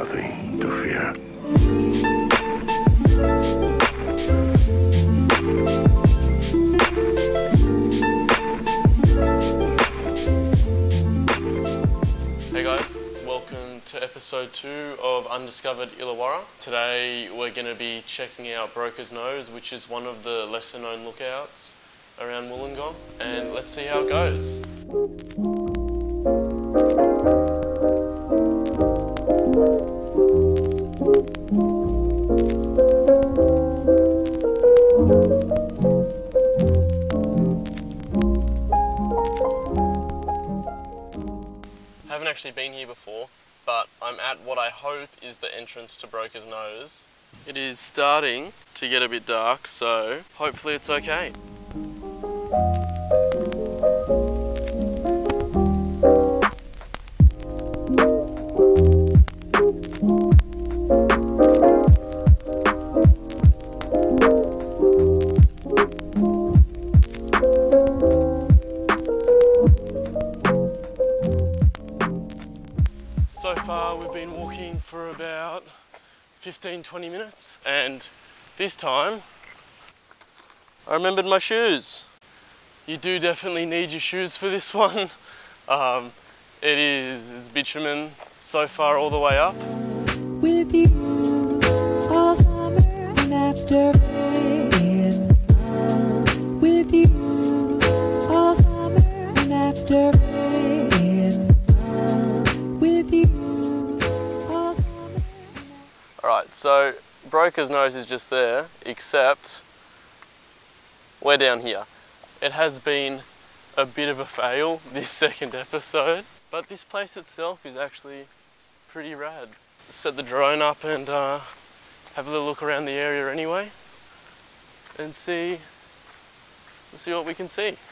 nothing to fear. Hey guys, welcome to episode 2 of Undiscovered Illawarra. Today we're going to be checking out Broker's Nose, which is one of the lesser known lookouts around Wollongong, and let's see how it goes. I haven't actually been here before, but I'm at what I hope is the entrance to Broker's Nose. It is starting to get a bit dark, so hopefully it's okay. So far we've been walking for about 15-20 minutes, and this time I remembered my shoes. You do definitely need your shoes for this one. It is bitumen so far all the way up. With you all summer and after rain. With you all summer and after rain. With you all summer. Alright, so Broker's Nose is just there, except we're down here. It has been a bit of a fail this second episode, but this place itself is actually pretty rad. Set the drone up and have a little look around the area anyway, and see what we can see.